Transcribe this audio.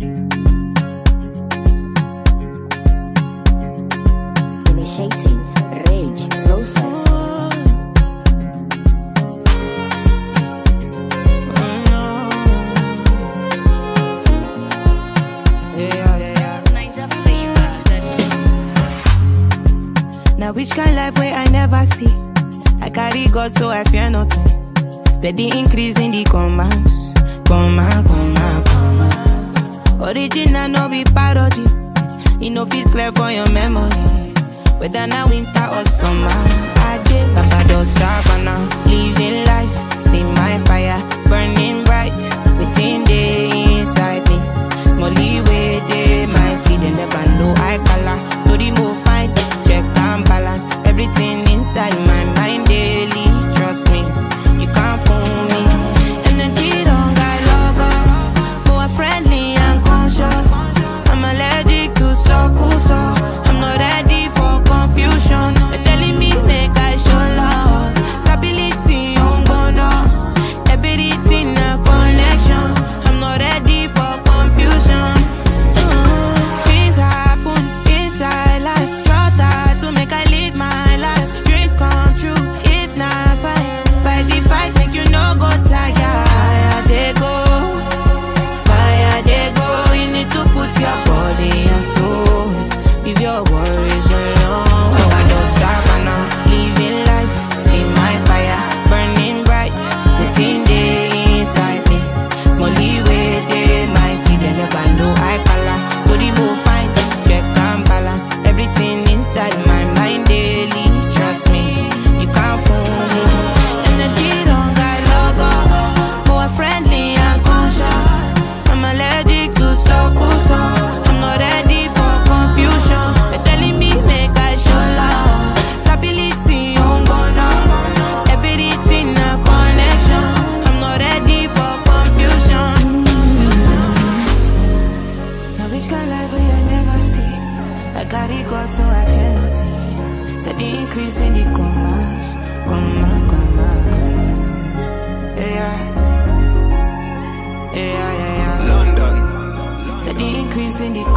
Initiating rage process. Now which kind life where I never see? I carry God so I fear nothing. Steady increase in the commands. Original no be parody. You know feel clear for your memory. Whether now winter or summer, ajeh, Barbados, Havana, living life. See my fire burning bright within the inside me. Smallie way they mighty, they never know I color. Tori move fine, check and balance everything inside my mind daily. Trust me, you can't fool me. Energy don't got logo, more friendly and conscious. I'm allergic to sokuso. I'm not ready for confusion. They're telling me make I show love. Sability on gbona, everything a connection. I'm not ready for confusion. Things happen inside life. Try to make I live my life. Dreams come true if not fight. Fight the fight, make you no go tired. Fire they go, fire they go. You need to put your body and soul. Leave your worries alone. I don't stop now, living life. See my fire burning bright within the inside me. Smallie way they mighty, they never know I color. Body move fine, check and balance everything inside my mind daily. Trust me, you can't fool me. Energy don't got logo, more friendly and conscious. I'm allergic to sokuso. I'm not ready for confusion. They're telling me make I show love. Stability on gbona, everything a connection. I'm not ready for confusion. Now which kind life will I never see? I carry God so I fear nothing. Steady increase in the commas, comma. Yeah. London. Steady increase in the